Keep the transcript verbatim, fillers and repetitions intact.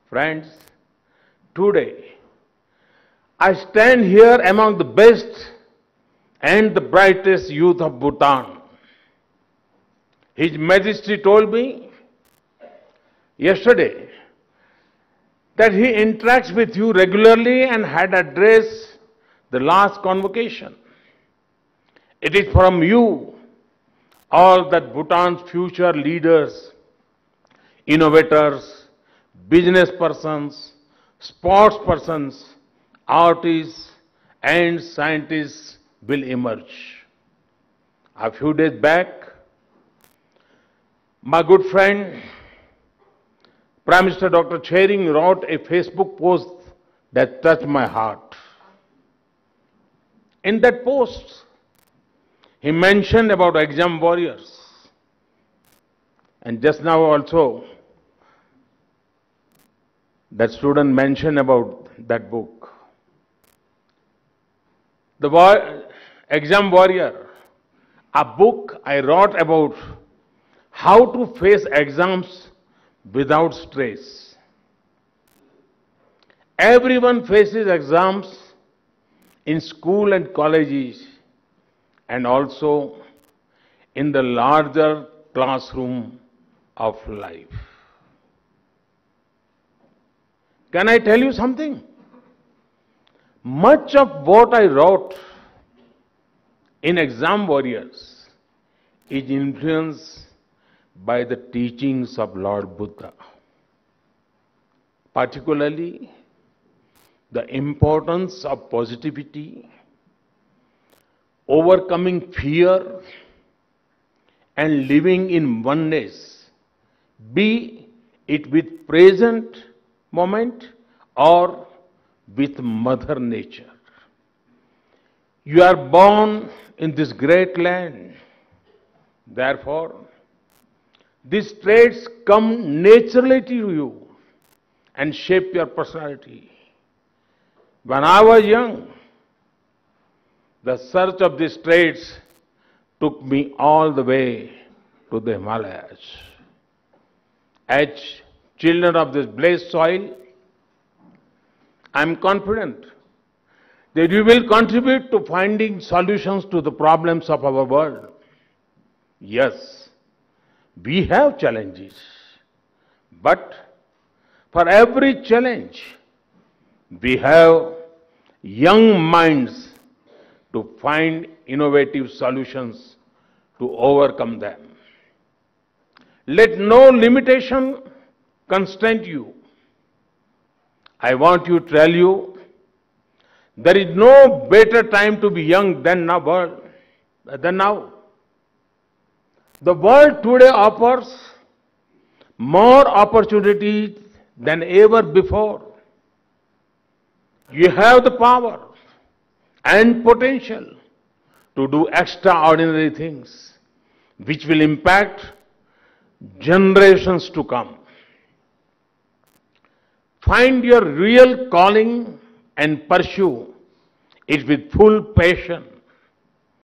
Friends, today I stand here among the best and the brightest youth of Bhutan. His Majesty told me yesterday that he interacts with you regularly and had addressed the last convocation. It is from you all that Bhutan's future leaders, innovators, business persons, sports persons, artists and scientists will emerge. A few days back, my good friend, Prime Minister Doctor Tshering wrote a Facebook post that touched my heart. In that post, he mentioned about exam warriors. And just now also, that student mentioned about that book. The war, Exam Warrior, a book I wrote about how to face exams without stress. Everyone faces exams in school and colleges and also in the larger classroom of life. Can I tell you something? Much of what I wrote in Exam Warriors is influenced by the teachings of Lord Buddha, particularly the importance of positivity, overcoming fear, and living in oneness, be it with present moment or with Mother Nature. You are born in this great land. Therefore, these traits come naturally to you and shape your personality. When I was young, the search of these traits took me all the way to the Himalayas. As children of this blessed soil, I am confident that you will contribute to finding solutions to the problems of our world. Yes, we have challenges, but for every challenge, we have young minds to find innovative solutions to overcome them. Let no limitation constrain you. I want to tell you, there is no better time to be young than now. Than now. The world today offers more opportunities than ever before. You have the power and potential to do extraordinary things which will impact generations to come. Find your real calling and pursue it with full passion.